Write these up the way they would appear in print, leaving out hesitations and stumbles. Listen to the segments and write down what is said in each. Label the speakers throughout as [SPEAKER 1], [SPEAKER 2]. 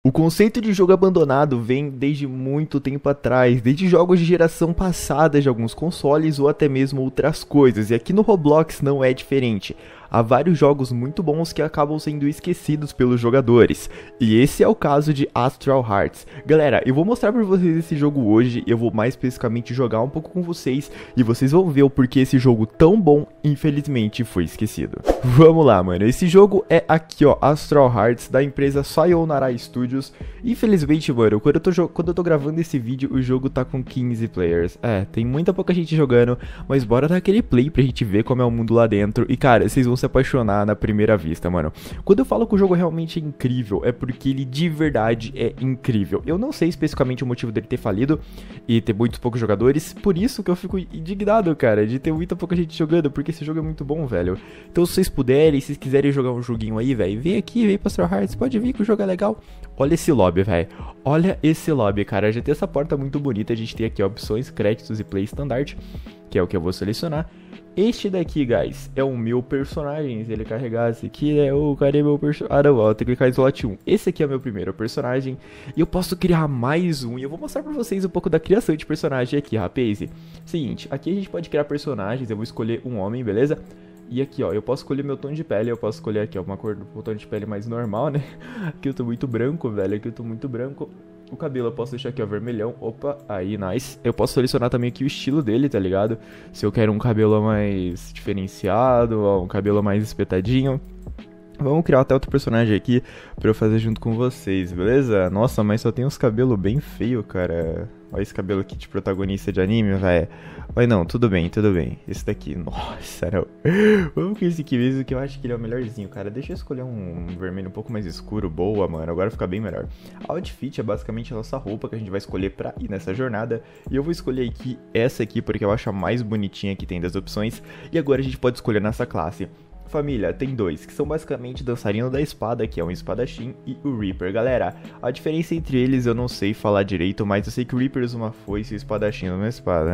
[SPEAKER 1] O conceito de jogo abandonado vem desde muito tempo atrás, desde jogos de geração passada de alguns consoles ou até mesmo outras coisas, e aqui no Roblox não é diferente. Há vários jogos muito bons que acabam sendo esquecidos pelos jogadores, e esse é o caso de Astral Hearts. Galera, eu vou mostrar pra vocês esse jogo hoje, eu vou mais especificamente jogar um pouco com vocês, e vocês vão ver o porquê esse jogo tão bom, infelizmente, foi esquecido. Vamos lá, mano, esse jogo é aqui, ó, Astral Hearts, da empresa Sayonara Studios. Infelizmente, mano, quando eu tô gravando esse vídeo, o jogo tá com 15 players. Tem muita pouca gente jogando, mas bora dar aquele play pra gente ver como é o mundo lá dentro. E, cara, vocês vão se apaixonar na primeira vista, mano. Quando eu falo que o jogo realmente é incrível, é porque ele de verdade é incrível. Eu não sei especificamente o motivo dele ter falido e ter muitos poucos jogadores, por isso que eu fico indignado, cara, de ter muita pouca gente jogando, porque esse jogo é muito bom, velho. Então, se vocês puderem, se vocês quiserem jogar um joguinho aí, velho, vem aqui, vem pra Astral Hearts, pode vir que o jogo é legal. Olha esse lobby, velho. Olha esse lobby, cara. Já tem essa porta muito bonita. A gente tem aqui opções, créditos e play standard, que é o que eu vou selecionar. Este daqui, guys, é o meu personagem. Se ele carregasse aqui, cadê meu personagem? Ah, não, ó, tem que clicar em slot 1. Esse aqui é o meu primeiro personagem. E eu posso criar mais um. E eu vou mostrar pra vocês um pouco da criação de personagem aqui, rapaz. Seguinte, aqui a gente pode criar personagens. Eu vou escolher um homem, beleza? E aqui, ó, eu posso escolher meu tom de pele, eu posso escolher aqui, ó, uma cor do tom de pele mais normal, né? Aqui eu tô muito branco, velho, aqui eu tô muito branco. O cabelo eu posso deixar aqui, ó, vermelhão. Opa, aí, nice. Eu posso selecionar também aqui o estilo dele, tá ligado? Se eu quero um cabelo mais diferenciado, ó, um cabelo mais espetadinho. Vamos criar até outro personagem aqui pra eu fazer junto com vocês, beleza? Nossa, mas só tem uns cabelos bem feios, cara. Olha esse cabelo aqui de protagonista de anime, velho. Mas não, tudo bem, tudo bem. Esse daqui, nossa, não. Vamos com esse aqui mesmo, que eu acho que ele é o melhorzinho, cara. Deixa eu escolher um vermelho um pouco mais escuro. Boa, mano, agora fica bem melhor. Outfit é basicamente a nossa roupa que a gente vai escolher pra ir nessa jornada. E eu vou escolher aqui essa aqui, porque eu acho a mais bonitinha que tem das opções. E agora a gente pode escolher nessa classe. Família, tem dois, que são basicamente Dançarino da Espada, que é um espadachim, e o Reaper. Galera, a diferença entre eles eu não sei falar direito, mas eu sei que o Reaper usa uma foice e o espadachim usa uma espada.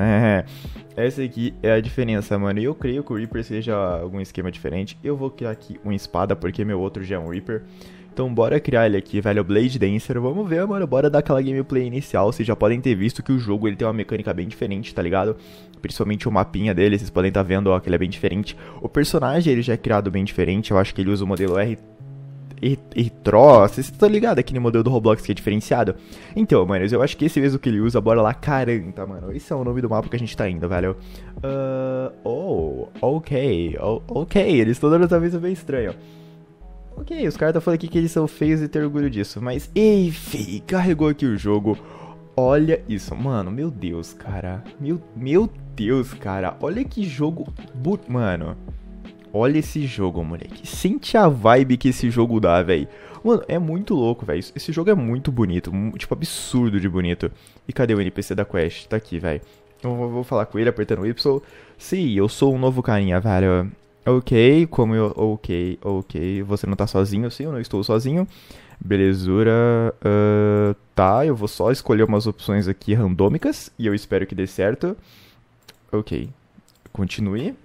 [SPEAKER 1] Essa aqui é a diferença, mano. E eu creio que o Reaper seja algum esquema diferente. Eu vou criar aqui uma espada, porque meu outro já é um Reaper. Então bora criar ele aqui, velho, o Blade Dancer. Vamos ver, mano, bora dar aquela gameplay inicial. Vocês já podem ter visto que o jogo ele tem uma mecânica bem diferente, tá ligado? Principalmente o mapinha dele, vocês podem estar vendo, ó, que ele é bem diferente. O personagem ele já é criado bem diferente, eu acho que ele usa o modelo R-Tro, vocês estão ligados aqui no modelo do Roblox que é diferenciado? Então, mano, eu acho que esse mesmo que ele usa, bora lá, Caranta, mano. Esse é o nome do mapa que a gente tá indo, velho. Ok, eles estão dando essa vez bem estranho. Ok, os caras estão falando aqui que eles são feios e ter orgulho disso, mas enfim, carregou aqui o jogo. Olha isso, mano, meu Deus, cara. Meu Deus, cara, olha que jogo, mano. Olha esse jogo, moleque. Sente a vibe que esse jogo dá, velho. Mano, é muito louco, velho. Esse jogo é muito bonito, tipo, absurdo de bonito. E cadê o NPC da Quest? Tá aqui, velho. Eu vou falar com ele apertando o Y. Sim, eu sou um novo carinha, velho. Ok, como eu... Ok, você não tá sozinho, sim, eu não estou sozinho. Belezura. Tá, eu vou só escolher umas opções aqui randômicas. E eu espero que dê certo. Ok, continue.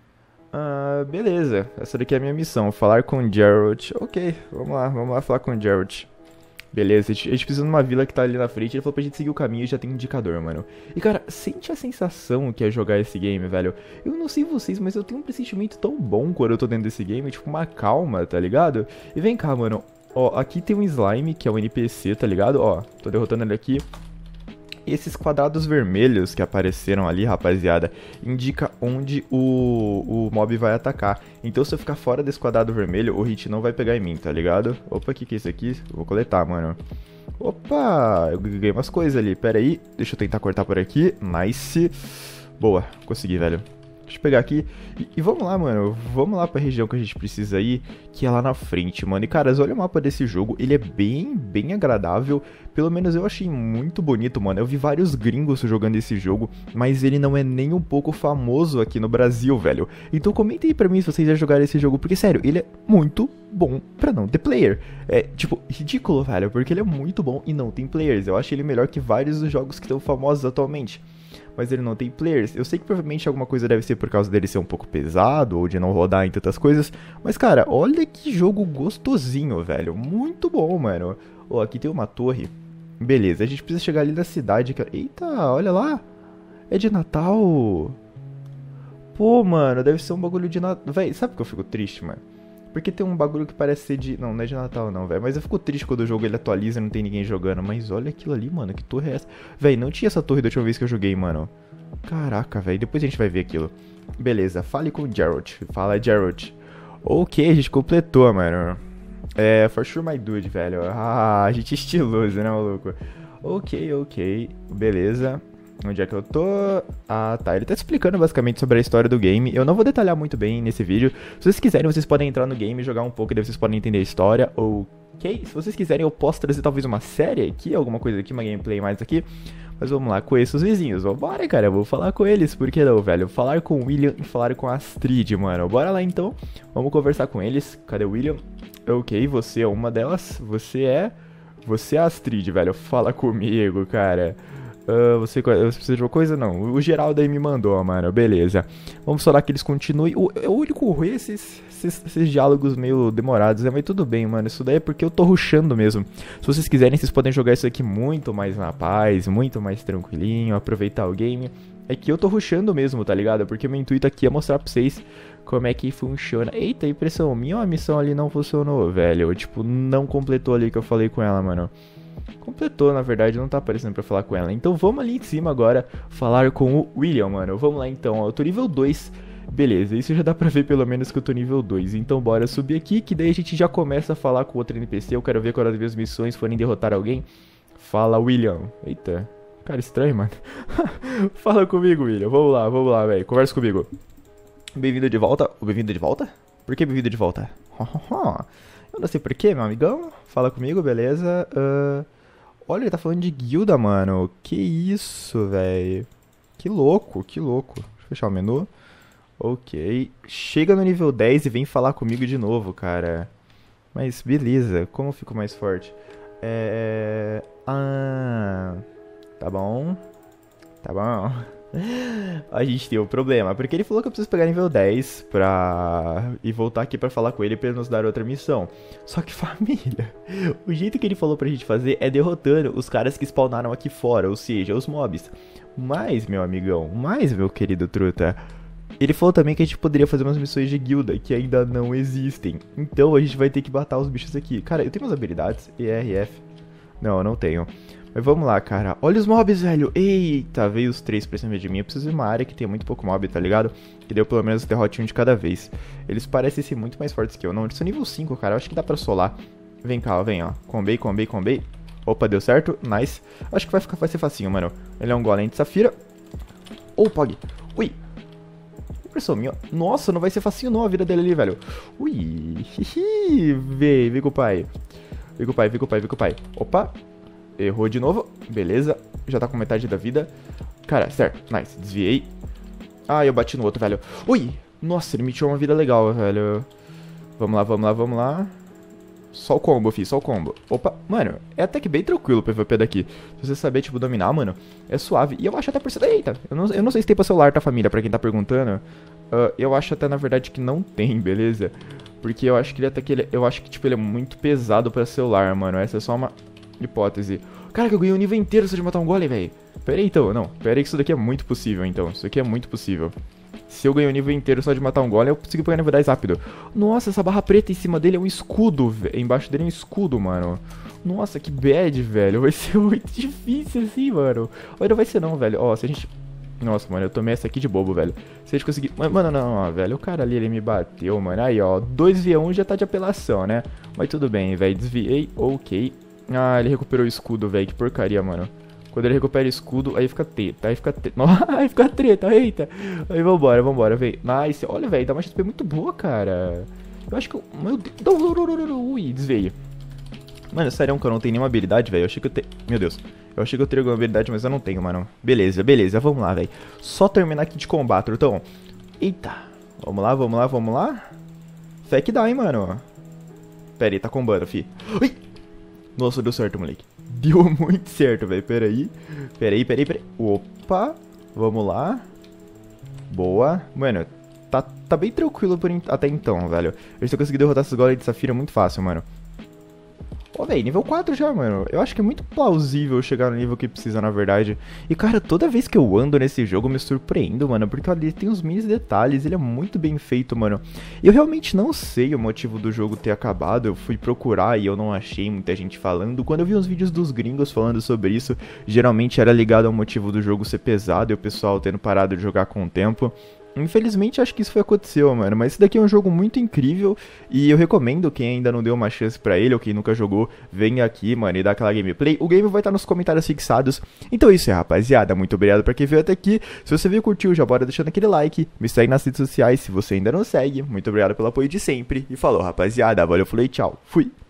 [SPEAKER 1] Beleza, essa daqui é a minha missão, falar com o Geralt. Ok, vamos lá falar com o Geralt. Beleza, a gente precisa de uma vila que tá ali na frente. Ele falou pra gente seguir o caminho e já tem um indicador, mano. E cara, sente a sensação que é jogar esse game, velho. Eu não sei vocês, mas eu tenho um pressentimento tão bom quando eu tô dentro desse game. Tipo, uma calma, tá ligado? E vem cá, mano. Ó, aqui tem um slime, que é um NPC, tá ligado? Ó, tô derrotando ele aqui. E esses quadrados vermelhos que apareceram ali, rapaziada, indica onde o mob vai atacar. Então se eu ficar fora desse quadrado vermelho, o hit não vai pegar em mim, tá ligado? Opa, o que é isso aqui? Eu vou coletar, mano. Opa, eu ganhei umas coisas ali. Pera aí, deixa eu tentar cortar por aqui. Nice. Boa, consegui, velho. Deixa eu pegar aqui e vamos lá, mano. Vamos lá pra região que a gente precisa ir, que é lá na frente, mano. E, caras, olha o mapa desse jogo. Ele é bem agradável. Pelo menos eu achei muito bonito, mano. Eu vi vários gringos jogando esse jogo, mas ele não é nem um pouco famoso aqui no Brasil, velho. Então comenta aí pra mim se vocês já jogaram esse jogo, porque, sério, ele é muito bom pra não ter player. É, tipo, ridículo, velho, porque ele é muito bom e não tem players. Eu acho ele melhor que vários dos jogos que estão famosos atualmente. Mas ele não tem players. Eu sei que provavelmente alguma coisa deve ser por causa dele ser um pouco pesado, ou de não rodar em tantas coisas. Mas, cara, olha que jogo gostosinho, velho. Muito bom, mano. Ó, aqui tem uma torre. Beleza, a gente precisa chegar ali na cidade. Eita, olha lá. É de Natal. Pô, mano, deve ser um bagulho de Natal. Véi, sabe por que eu fico triste, mano? Porque tem um bagulho que parece ser de... Não, não é de Natal não, velho. Mas eu fico triste quando o jogo ele atualiza e não tem ninguém jogando. Mas olha aquilo ali, mano. Que torre é essa? Véi, não tinha essa torre da última vez que eu joguei, mano. Caraca, velho. Depois a gente vai ver aquilo. Beleza, fale com o Geralt. Fala, Geralt. Ok, a gente completou, mano. É, for sure my dude, velho. Ah, a gente é estiloso, né, maluco? Ok. Beleza. Onde é que eu tô? Ah, tá. Ele tá explicando basicamente sobre a história do game. Eu não vou detalhar muito bem nesse vídeo. Se vocês quiserem, vocês podem entrar no game e jogar um pouco, e daí vocês podem entender a história. Ok. Se vocês quiserem, eu posso trazer talvez uma série aqui, alguma coisa aqui, uma gameplay mais aqui. Mas vamos lá, conheço os vizinhos. Vambora, cara. Eu vou falar com eles. Por que não, velho? Falar com o William e falar com a Astrid, mano. Bora lá, então. Vamos conversar com eles. Cadê o William? Ok, você é uma delas. Você é a Astrid, velho. Fala comigo, cara. Você precisa de uma coisa? Não. O Geraldo aí me mandou, mano. Beleza. Vamos falar que eles continuem. O único ruim é esses diálogos meio demorados, né? Mas tudo bem, mano. Isso daí é porque eu tô rushando mesmo. Se vocês quiserem, vocês podem jogar isso aqui muito mais na paz, muito mais tranquilinho, aproveitar o game. É que eu tô rushando mesmo, tá ligado? Porque meu intuito aqui é mostrar pra vocês como é que funciona. Eita, impressão minha ou a missão ali não funcionou, velho? Tipo, não completou ali que eu falei com ela, mano. Completou, na verdade, não tá aparecendo pra falar com ela. Então vamos ali em cima agora falar com o William, mano. Vamos lá então, ó, eu tô nível 2. Beleza, isso já dá pra ver pelo menos que eu tô nível 2. Então bora subir aqui, que daí a gente já começa a falar com outro NPC. Eu quero ver quando as missões forem derrotar alguém. Fala, William. Eita, cara estranho, mano. Fala comigo, William. Vamos lá, velho. Conversa comigo. Bem-vindo de volta. Bem-vindo de volta? Por que bem-vindo de volta? Eu não sei porquê, meu amigão. Fala comigo, beleza. Olha, ele tá falando de guilda, mano. Que isso, velho. Que louco. Deixa eu fechar o menu. Ok. Chega no nível 10 e vem falar comigo de novo, cara. Mas beleza. Como eu fico mais forte? Tá bom. A gente tem um problema, porque ele falou que eu preciso pegar nível 10 e voltar aqui pra falar com ele pra ele nos dar outra missão. Só que, família, o jeito que ele falou pra gente fazer é derrotando os caras que spawnaram aqui fora, ou seja, os mobs. Mas, meu amigão, meu querido truta, ele falou também que a gente poderia fazer umas missões de guilda que ainda não existem. Então a gente vai ter que matar os bichos aqui. Cara, eu tenho umas habilidades, ERF. Não, eu não tenho. Mas vamos lá, cara. Olha os mobs, velho. Eita, veio os 3 pra cima de mim. Eu preciso de uma área que tem muito pouco mob, tá ligado? Que deu pelo menos derrote um de cada vez. Eles parecem ser muito mais fortes que eu. Não, eles são nível 5, cara. Eu acho que dá pra solar. Vem cá, ó, vem, ó. Combei. Opa, deu certo. Nice. Acho que vai ser facinho, mano. Ele é um golem de safira. Pog. Ui. Impressão minha. Nossa, não vai ser facinho não a vida dele ali, velho. Ui. Vem com o pai. Vem com o pai. Opa. Errou de novo, beleza. Já tá com metade da vida. Cara, certo, nice, desviei. Ah, eu bati no outro, velho. Ui, nossa, ele me tirou uma vida legal, velho. Vamos lá. Só o combo, fi, só o combo. Opa, mano, é até que bem tranquilo o PVP daqui. Se você saber, tipo, dominar, mano, é suave. E eu acho até por... Eita, eu não sei se tem pra celular, tá, família, pra quem tá perguntando. Eu acho até, na verdade, que não tem, beleza? Porque eu acho que eu acho que, tipo, ele é muito pesado pra celular, mano. Essa é só uma... hipótese. Cara, que eu ganhei um nível inteiro só de matar um golem, velho. Pera aí, então. Não, pera aí que isso daqui é muito possível, então. Isso aqui é muito possível. Se eu ganhei um nível inteiro só de matar um golem, eu consigo pegar nível 10 rápido. Nossa, essa barra preta em cima dele é um escudo, velho. Embaixo dele é um escudo, mano. Nossa, que bad, velho. Vai ser muito difícil assim, mano. Ou não vai ser não, velho. Ó, se a gente... Nossa, mano, eu tomei essa aqui de bobo, velho. Se a gente conseguir... Mano, não, velho. O cara ali, ele me bateu, mano. Aí, ó. 2v1 já tá de apelação, né? Mas tudo bem, velho. Desviei. Ok. Ah, ele recuperou o escudo, velho. Que porcaria, mano. Quando ele recupera escudo, aí fica treta. Aí fica treta, eita. Aí vambora, velho. Nice. Olha, velho, dá uma XP muito boa, cara. Eu acho que eu... Meu Deus. Ui, desveio. Mano, sério que eu não tenho nenhuma habilidade, velho. Eu achei que eu tenho... Meu Deus. Eu achei que eu teria alguma habilidade, mas eu não tenho, mano. Beleza. Vamos lá, velho. Só terminar aqui de combate, então. Eita. Vamos lá. Fé que dá, hein, mano. Pera aí, tá combando, fi. Ui. Nossa, deu certo, moleque. Deu muito certo, velho. Pera aí. Opa. Vamos lá. Boa. Mano, tá bem tranquilo até então, velho. Eu estou conseguindo derrotar esses golems de safira muito fácil, mano. Ô, velho, nível 4 já, mano. Eu acho que é muito plausível chegar no nível que precisa, na verdade. E, cara, toda vez que eu ando nesse jogo, eu me surpreendo, mano. Porque ali tem os mini detalhes, ele é muito bem feito, mano. E eu realmente não sei o motivo do jogo ter acabado. Eu fui procurar e eu não achei muita gente falando. Quando eu vi uns vídeos dos gringos falando sobre isso, geralmente era ligado ao motivo do jogo ser pesado e o pessoal tendo parado de jogar com o tempo. Infelizmente, acho que isso foi aconteceu, mano. Mas esse daqui é um jogo muito incrível. E eu recomendo quem ainda não deu uma chance pra ele, ou quem nunca jogou, venha aqui, mano, e dá aquela gameplay. O game vai estar nos comentários fixados. Então é isso aí, rapaziada. Muito obrigado pra quem veio até aqui. Se você viu e curtiu, já bora deixando aquele like. Me segue nas redes sociais se você ainda não segue. Muito obrigado pelo apoio de sempre. E falou, rapaziada. Valeu, falei, tchau. Fui.